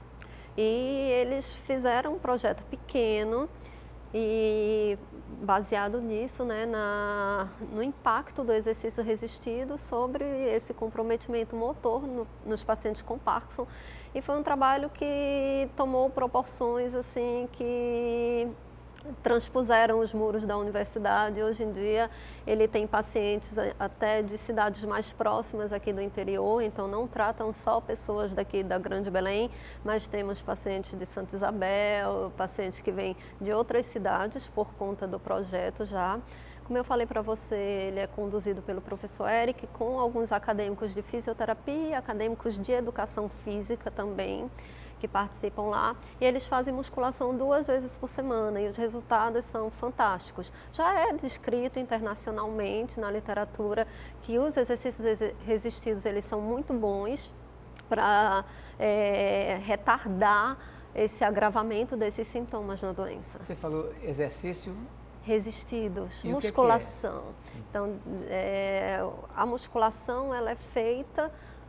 E eles fizeram um projeto pequeno e baseado nisso, né, na, no impacto do exercício resistido sobre esse comprometimento motor no, nos pacientes com Parkinson. E foi um trabalho que tomou proporções assim que transpuseram os muros da universidade. Hoje em dia ele tem pacientes até de cidades mais próximas aqui do interior, então não tratam só pessoas daqui da Grande Belém, mas temos pacientes de Santa Isabel, pacientes que vêm de outras cidades por conta do projeto já. Como eu falei para você, ele é conduzido pelo professor Eric, com alguns acadêmicos de fisioterapia, acadêmicos de educação física também, que participam lá, e eles fazem musculação duas vezes por semana e os resultados são fantásticos. Já é descrito internacionalmente na literatura que os exercícios resistidos eles são muito bons para é, retardar esse agravamento desses sintomas na doença. Você falou exercício resistidos, e musculação. O que que é? Então, é, a musculação ela é feita,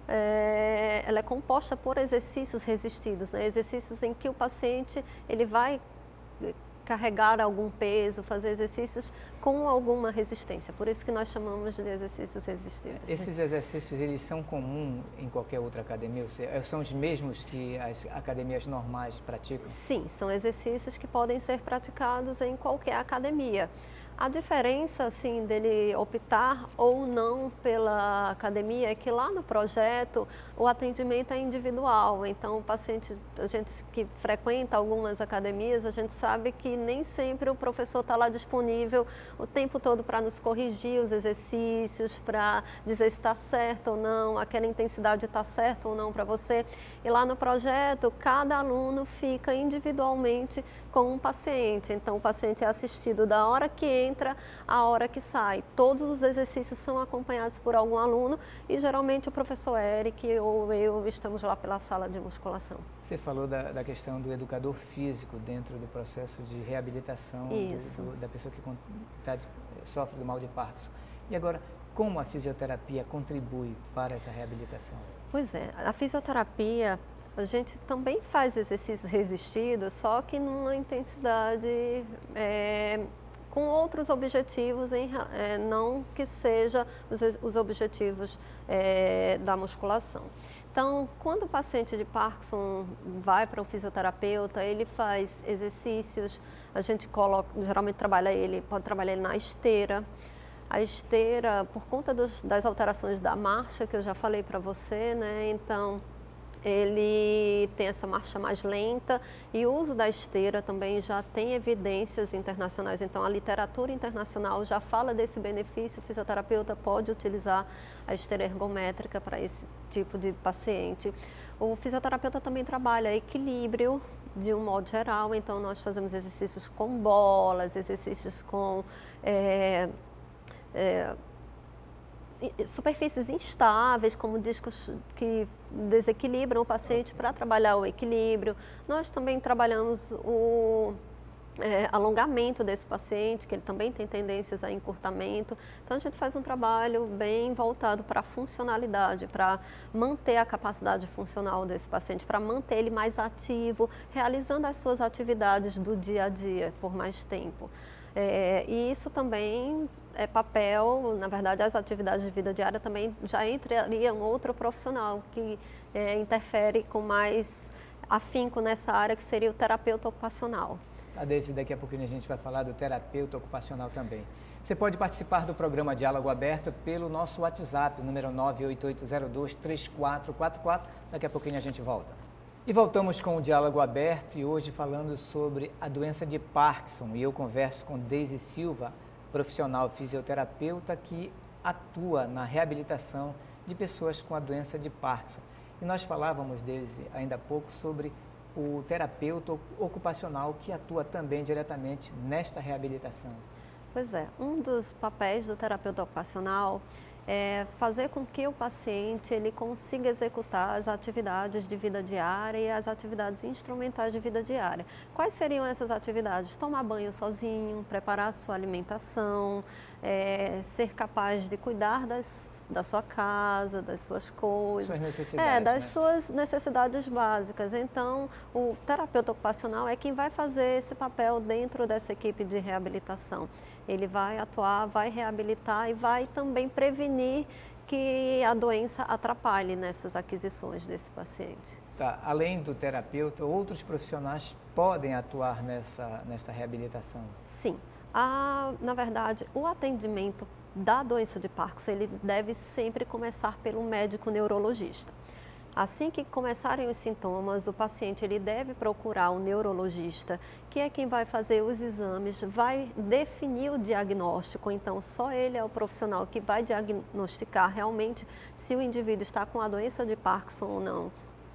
é, ela é composta por exercícios resistidos, né? Exercícios em que o paciente ele vai carregar algum peso, fazer exercícios com alguma resistência. Por isso que nós chamamos de exercícios resistidos. Esses exercícios, eles são comuns em qualquer outra academia? Ou seja, são os mesmos que as academias normais praticam? Sim, são exercícios que podem ser praticados em qualquer academia. A diferença, assim, dele optar ou não pela academia é que lá no projeto o atendimento é individual. Então, o paciente, a gente que frequenta algumas academias, a gente sabe que nem sempre o professor está lá disponível o tempo todo para nos corrigir os exercícios, para dizer se está certo ou não, aquela intensidade está certa ou não para você. E lá no projeto, cada aluno fica individualmente com um paciente. Então, o paciente é assistido da hora que entra à hora que sai. Todos os exercícios são acompanhados por algum aluno e geralmente o professor Eric ou eu estamos lá pela sala de musculação. Você falou da, da questão do educador físico dentro do processo de reabilitação do, do, da pessoa que tá de, sofre do mal de Parkinson. E agora, como a fisioterapia contribui para essa reabilitação? Pois é, a fisioterapia, a gente também faz exercícios resistidos, só que numa intensidade é, com outros objetivos, em, é, não que seja os, os objetivos é, da musculação. Então, quando o paciente de Parkinson vai para o fisioterapeuta, ele faz exercícios, a gente coloca, geralmente trabalha ele, pode trabalhar ele na esteira. A esteira, por conta dos, das alterações da marcha, que eu já falei para você, né? Então, ele tem essa marcha mais lenta e o uso da esteira também já tem evidências internacionais. Então, a literatura internacional já fala desse benefício. O fisioterapeuta pode utilizar a esteira ergométrica para esse tipo de paciente. O fisioterapeuta também trabalha equilíbrio de um modo geral. Então, nós fazemos exercícios com bolas, exercícios com é, é, superfícies instáveis, como discos que desequilibram o paciente para trabalhar o equilíbrio. Nós também trabalhamos o, É, alongamento desse paciente, que ele também tem tendências a encurtamento. Então, a gente faz um trabalho bem voltado para a funcionalidade, para manter a capacidade funcional desse paciente, para manter ele mais ativo, realizando as suas atividades do dia a dia por mais tempo. É, e isso também é papel, na verdade, as atividades de vida diária também já entraria um outro profissional que é, interfere com mais afinco nessa área, que seria o terapeuta ocupacional. A Deise, daqui a pouquinho a gente vai falar do terapeuta ocupacional também. Você pode participar do programa Diálogo Aberto pelo nosso WhatsApp, número nove oito oito zero dois, três quatro quatro quatro. Daqui a pouquinho a gente volta. E voltamos com o Diálogo Aberto e hoje falando sobre a doença de Parkinson. E eu converso com Deise Silva, profissional fisioterapeuta que atua na reabilitação de pessoas com a doença de Parkinson. E nós falávamos, Deise, ainda há pouco sobre o terapeuta ocupacional que atua também diretamente nesta reabilitação. Pois é, um dos papéis do terapeuta ocupacional é fazer com que o paciente ele consiga executar as atividades de vida diária e as atividades instrumentais de vida diária. Quais seriam essas atividades? Tomar banho sozinho, preparar a sua alimentação, é, ser capaz de cuidar das da sua casa, das suas coisas, suas necessidades, é, das né? suas necessidades básicas. Então, o terapeuta ocupacional é quem vai fazer esse papel dentro dessa equipe de reabilitação. Ele vai atuar, vai reabilitar e vai também prevenir que a doença atrapalhe nessas aquisições desse paciente. Tá. Além do terapeuta, outros profissionais podem atuar nessa, nessa reabilitação? Sim. A, na verdade, o atendimento da doença de Parkinson, ele deve sempre começar pelo médico neurologista. Assim que começarem os sintomas, o paciente ele deve procurar o neurologista, que é quem vai fazer os exames, vai definir o diagnóstico. Então, só ele é o profissional que vai diagnosticar realmente se o indivíduo está com a doença de Parkinson ou não.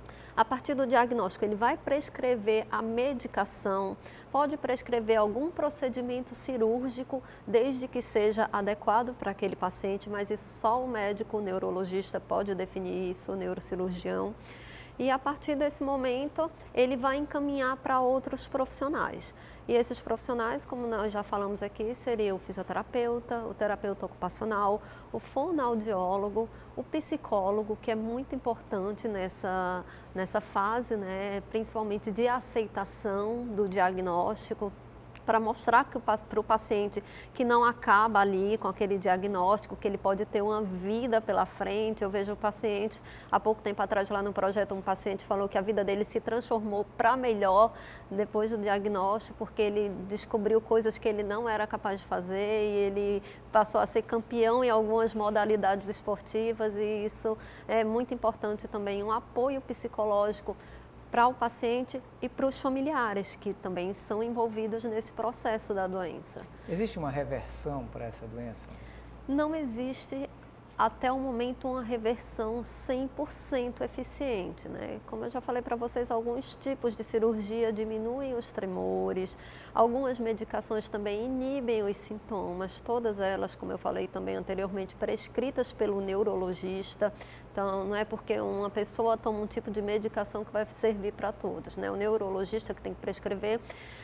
A partir do diagnóstico, ele vai prescrever a medicação, pode prescrever algum procedimento cirúrgico, desde que seja adequado para aquele paciente, mas isso só o médico, o neurologista pode definir isso, o neurocirurgião. E a partir desse momento, ele vai encaminhar para outros profissionais. E esses profissionais, como nós já falamos aqui, seria o fisioterapeuta, o terapeuta ocupacional, o fonoaudiólogo, o psicólogo, que é muito importante nessa, nessa fase, né, principalmente de aceitação do diagnóstico, para mostrar para o paciente que não acaba ali com aquele diagnóstico, que ele pode ter uma vida pela frente. Eu vejo pacientes, há pouco tempo atrás lá no projeto, um paciente falou que a vida dele se transformou para melhor depois do diagnóstico, porque ele descobriu coisas que ele não era capaz de fazer e ele passou a ser campeão em algumas modalidades esportivas, e isso é muito importante também, um apoio psicológico para o paciente e para os familiares, que também são envolvidos nesse processo da doença. Existe uma reversão para essa doença? Não existe, até o momento, uma reversão cem por cento eficiente, né? Como eu já falei para vocês, alguns tipos de cirurgia diminuem os tremores, algumas medicações também inibem os sintomas, todas elas, como eu falei também anteriormente, prescritas pelo neurologista. Então, não é porque uma pessoa toma um tipo de medicação que vai servir para todos, né? O neurologista que tem que prescrever,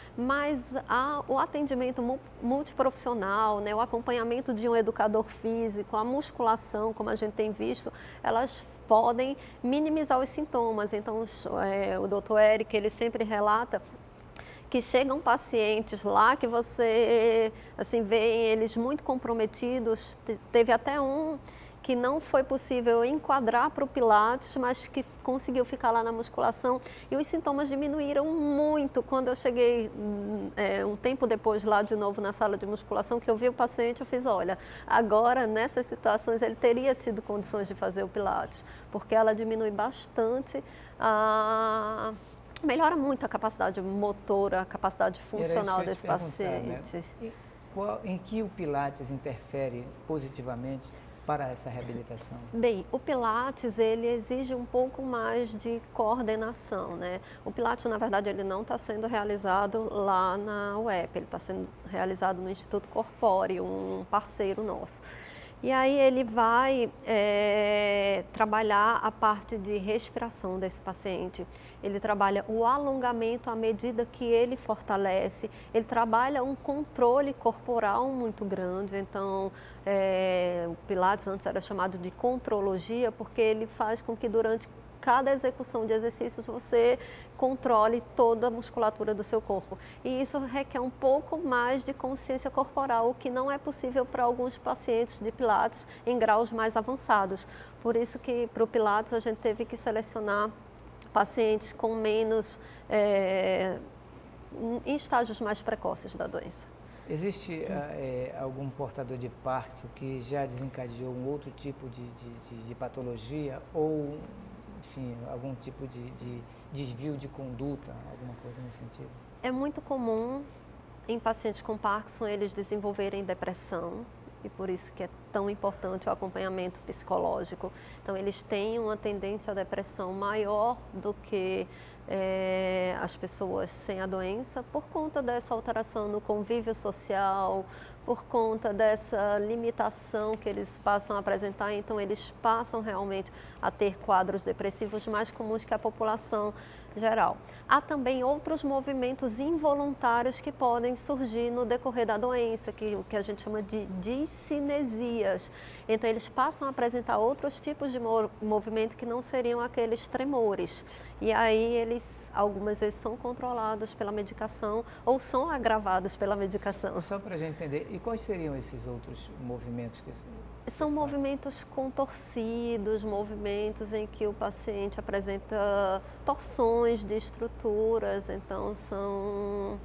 mas a, o atendimento multiprofissional, né? O acompanhamento de um educador físico, a musculação, como a gente tem visto, elas podem minimizar os sintomas. Então, é, o doutor Eric, ele sempre relata que chegam pacientes lá que você, assim, vê eles muito comprometidos. Teve até um que não foi possível enquadrar para o Pilates, mas que conseguiu ficar lá na musculação, e os sintomas diminuíram muito. Quando eu cheguei é, um tempo depois lá de novo na sala de musculação, que eu vi o paciente, eu fiz, olha, agora nessas situações ele teria tido condições de fazer o Pilates, porque ela diminui bastante a... melhora muito a capacidade motora, a capacidade funcional desse paciente. Né? E qual, em que o Pilates interfere positivamente para essa reabilitação? Bem, o Pilates, ele exige um pouco mais de coordenação, né? O Pilates, na verdade, ele não está sendo realizado lá na U E P, ele está sendo realizado no Instituto Corpóreo, um parceiro nosso. E aí ele vai é, trabalhar a parte de respiração desse paciente. Ele trabalha o alongamento à medida que ele fortalece. Ele trabalha um controle corporal muito grande. Então, é, o Pilates antes era chamado de contrologia, porque ele faz com que durante cada execução de exercícios você controle toda a musculatura do seu corpo. E isso requer um pouco mais de consciência corporal, o que não é possível para alguns pacientes de Pilates em graus mais avançados. Por isso que para o Pilates a gente teve que selecionar pacientes com menos, é, em estágios mais precoces da doença. Existe é, algum portador de Parkinson que já desencadeou um outro tipo de, de, de, de patologia ou enfim, algum tipo de, de desvio de conduta, alguma coisa nesse sentido? É muito comum em pacientes com Parkinson eles desenvolverem depressão e por isso que é tão importante o acompanhamento psicológico. Então eles têm uma tendência à depressão maior do que é, as pessoas sem a doença por conta dessa alteração no convívio social, por conta dessa limitação que eles passam a apresentar, então eles passam realmente a ter quadros depressivos mais comuns que a população geral. Há também outros movimentos involuntários que podem surgir no decorrer da doença, que o que a gente chama de discinesias. Então eles passam a apresentar outros tipos de movimento que não seriam aqueles tremores. E aí eles, algumas vezes, são controlados pela medicação ou são agravados pela medicação. Só para a gente entender, e quais seriam esses outros movimentos que são movimentos contorcidos, movimentos em que o paciente apresenta torções de estruturas, então são,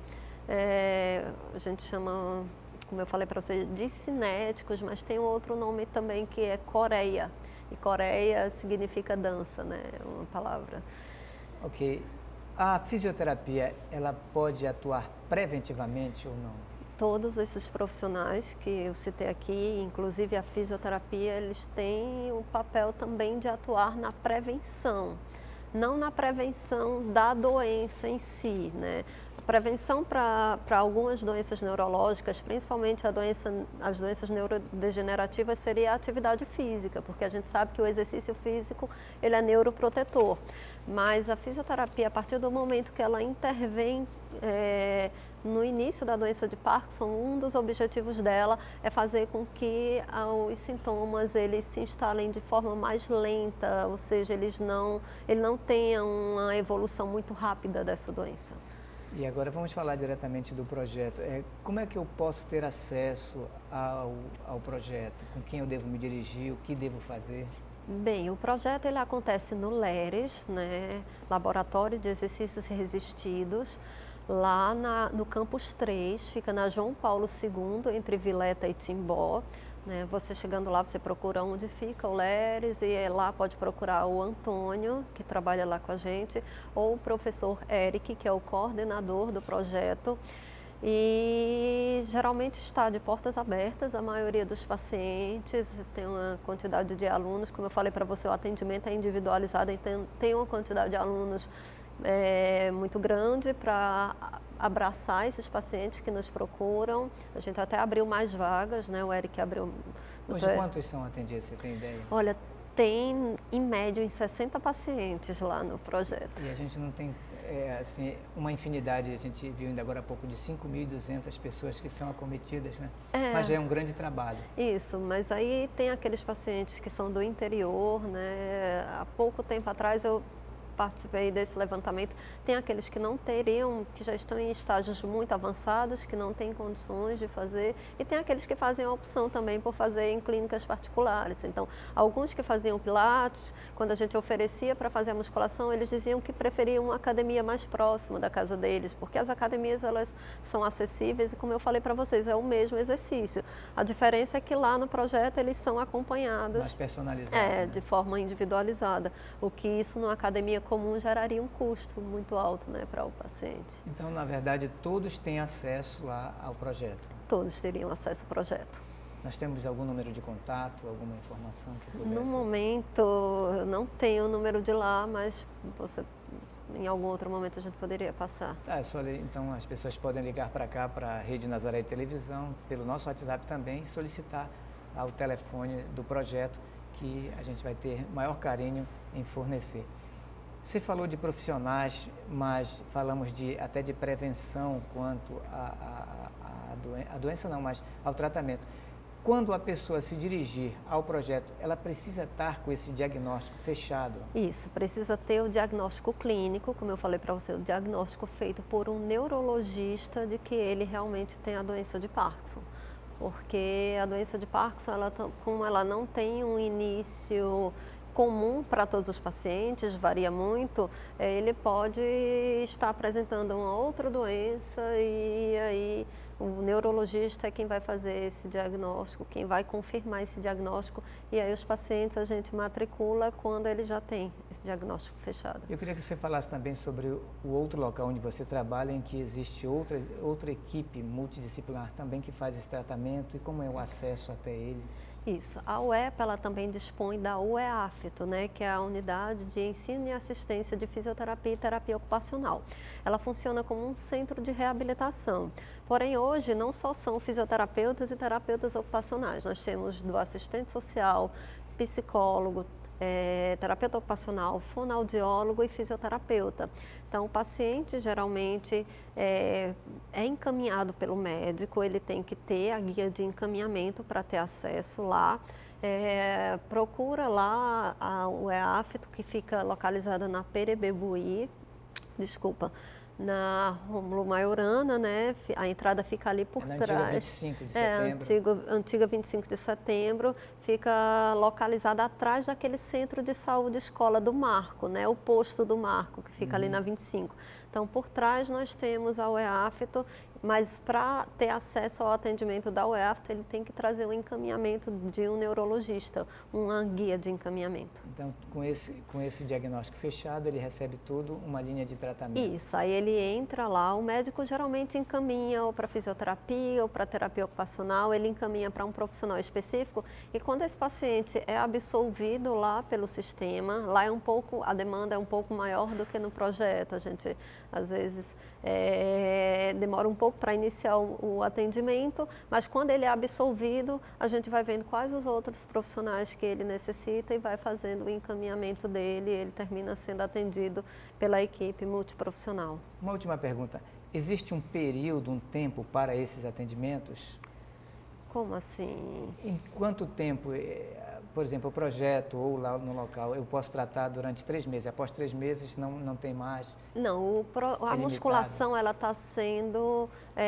é, a gente chama, como eu falei para vocês, discinéticos, mas tem um outro nome também que é coreia, e coreia significa dança, né, uma palavra. Ok. A fisioterapia, ela pode atuar preventivamente ou não? Todos esses profissionais que eu citei aqui, inclusive a fisioterapia, eles têm o papel também de atuar na prevenção, não na prevenção da doença em si, né? A prevenção para algumas doenças neurológicas, principalmente a doença, as doenças neurodegenerativas, seria a atividade física, porque a gente sabe que o exercício físico ele é neuroprotetor. Mas a fisioterapia, a partir do momento que ela intervém é, no início da doença de Parkinson, um dos objetivos dela é fazer com que os sintomas eles se instalem de forma mais lenta, ou seja, eles não, ele não tenha uma evolução muito rápida dessa doença. E agora vamos falar diretamente do projeto. É, como é que eu posso ter acesso ao, ao projeto? Com quem eu devo me dirigir? O que devo fazer? Bem, o projeto ele acontece no LERES, né, Laboratório de Exercícios Resistidos, lá na, no Campus três, fica na João Paulo segundo, entre Vileta e Timbó. Né, você chegando lá, você procura onde fica o LERES e lá pode procurar o Antônio, que trabalha lá com a gente, ou o professor Eric, que é o coordenador do projeto. E geralmente está de portas abertas, a maioria dos pacientes tem uma quantidade de alunos, como eu falei para você, o atendimento é individualizado, então tem uma quantidade de alunos é, muito grande para abraçar esses pacientes que nos procuram. A gente até abriu mais vagas, né? O Eric abriu... Hoje quantos são atendidos, você tem ideia? Olha, tem em média uns sessenta pacientes lá no projeto. E a gente não tem é, assim, uma infinidade, a gente viu ainda agora há pouco de cinco mil e duzentas pessoas que são acometidas, né? É. Mas já é um grande trabalho. Isso, mas aí tem aqueles pacientes que são do interior, né? Há pouco tempo atrás eu participei desse levantamento, tem aqueles que não teriam, que já estão em estágios muito avançados, que não têm condições de fazer, e tem aqueles que fazem a opção também por fazer em clínicas particulares. Então, alguns que faziam Pilates, quando a gente oferecia para fazer a musculação, eles diziam que preferiam uma academia mais próxima da casa deles, porque as academias elas são acessíveis e, como eu falei para vocês, é o mesmo exercício. A diferença é que lá no projeto eles são acompanhados. Mais personalizados. É, né? De forma individualizada, o que isso numa academia comum geraria um custo muito alto, né, para o paciente. Então, na verdade, todos têm acesso lá ao projeto? Todos teriam acesso ao projeto. Nós temos algum número de contato, alguma informação que pudesse... No momento, eu não tenho o número de lá, mas você, em algum outro momento a gente poderia passar. Tá, é só, então as pessoas podem ligar para cá, para a Rede Nazaré Televisão, pelo nosso WhatsApp também, e solicitar ao telefone do projeto, que a gente vai ter maior carinho em fornecer. Você falou de profissionais, mas falamos de, até de prevenção quanto à a, a, a, doen a doença, não, mas ao tratamento. Quando a pessoa se dirigir ao projeto, ela precisa estar com esse diagnóstico fechado? Isso, precisa ter o diagnóstico clínico, como eu falei para você, o diagnóstico feito por um neurologista de que ele realmente tem a doença de Parkinson. Porque a doença de Parkinson, ela, como ela não tem um início comum para todos os pacientes, varia muito, ele pode estar apresentando uma outra doença e aí o neurologista é quem vai fazer esse diagnóstico, quem vai confirmar esse diagnóstico, e aí os pacientes a gente matricula quando ele já tem esse diagnóstico fechado. Eu queria que você falasse também sobre o outro local onde você trabalha, em que existe outra, outra equipe multidisciplinar também que faz esse tratamento, e como é o acesso até ele. Isso, a U E P ela também dispõe da U E A F T, né, que é a Unidade de Ensino e Assistência de Fisioterapia e Terapia Ocupacional. Ela funciona como um centro de reabilitação, porém hoje não só são fisioterapeutas e terapeutas ocupacionais, nós temos do assistente social, psicólogo, É, terapeuta ocupacional, fonoaudiólogo e fisioterapeuta. Então, o paciente geralmente é, é encaminhado pelo médico, ele tem que ter a guia de encaminhamento para ter acesso lá. É, procura lá a U E A F T, que fica localizada na Perebebuí, desculpa, na Rômulo Maiorana, né? A entrada fica ali por é na trás. Antiga vinte e cinco de é, setembro. antigo, antiga vinte e cinco de setembro, fica localizada atrás daquele centro de saúde escola do Marco, né? O posto do Marco, que fica uhum. ali na vinte e cinco. Então, por trás nós temos a U E A F T, mas para ter acesso ao atendimento da U E A F T, ele tem que trazer um encaminhamento de um neurologista, uma guia de encaminhamento. Então, com esse, com esse diagnóstico fechado, ele recebe tudo, uma linha de tratamento. Isso, aí ele entra lá, o médico geralmente encaminha ou para fisioterapia ou para terapia ocupacional, ele encaminha para um profissional específico, e quando esse paciente é absolvido lá pelo sistema, lá é um pouco, a demanda é um pouco maior do que no projeto, a gente às vezes é, demora um pouco para iniciar o, o atendimento, mas quando ele é absolvido, a gente vai vendo quais os outros profissionais que ele necessita e vai fazendo o encaminhamento dele, e ele termina sendo atendido pela equipe multiprofissional. Uma última pergunta, existe um período, um tempo para esses atendimentos? Como assim? Em quanto tempo, por exemplo, o projeto ou lá no local, eu posso tratar durante três meses, após três meses não, não tem mais? Não, o pro, a é musculação ela está sendo,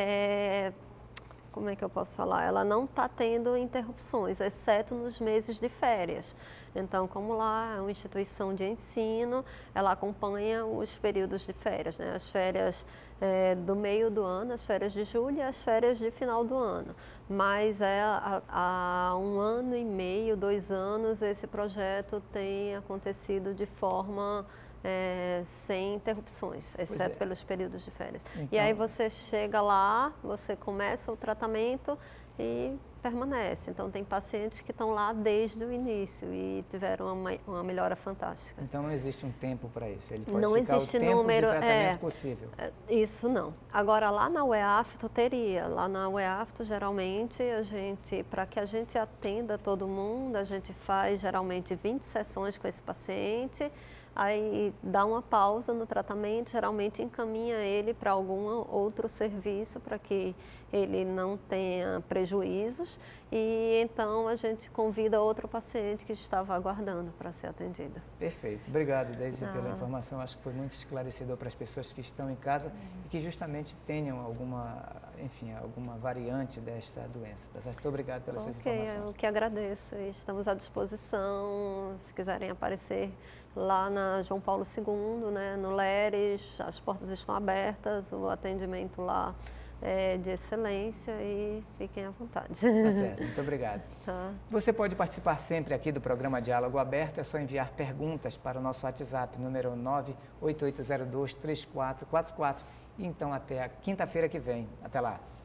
é, como é que eu posso falar? Ela não está tendo interrupções, exceto nos meses de férias. Então, como lá é uma instituição de ensino, ela acompanha os períodos de férias, né? As férias é, do meio do ano, as férias de julho e as férias de final do ano. Mas é, há um ano e meio, dois anos, esse projeto tem acontecido de forma é, sem interrupções, exceto é. pelos períodos de férias. Então... E aí você chega lá, você começa o tratamento e permanece. Então, tem pacientes que estão lá desde o início e tiveram uma, uma melhora fantástica. Então, não existe um tempo para isso? Ele pode não ficar existe o tempo número, de tratamento é, possível? Isso não. Agora, lá na U E A F T teria. Lá na U E A F T, geralmente, a gente, para que a gente atenda todo mundo, a gente faz geralmente vinte sessões com esse paciente, aí dá uma pausa no tratamento, geralmente encaminha ele para algum outro serviço para que ele não tenha prejuízos, e então a gente convida outro paciente que estava aguardando para ser atendido. Perfeito. Obrigado, Deise, ah. pela informação. Acho que foi muito esclarecedor para as pessoas que estão em casa uhum. e que justamente tenham alguma, enfim, alguma variante desta doença. Muito obrigado pelas okay, suas informações. Eu que agradeço. Estamos à disposição, se quiserem aparecer lá na João Paulo segundo, né, no Leres, as portas estão abertas, o atendimento lá é de excelência e fiquem à vontade. Tá certo, muito obrigado. Tá. Você pode participar sempre aqui do programa Diálogo Aberto, é só enviar perguntas para o nosso WhatsApp, número nove oito oito zero dois três quatro quatro quatro. E então até a quinta-feira que vem. Até lá.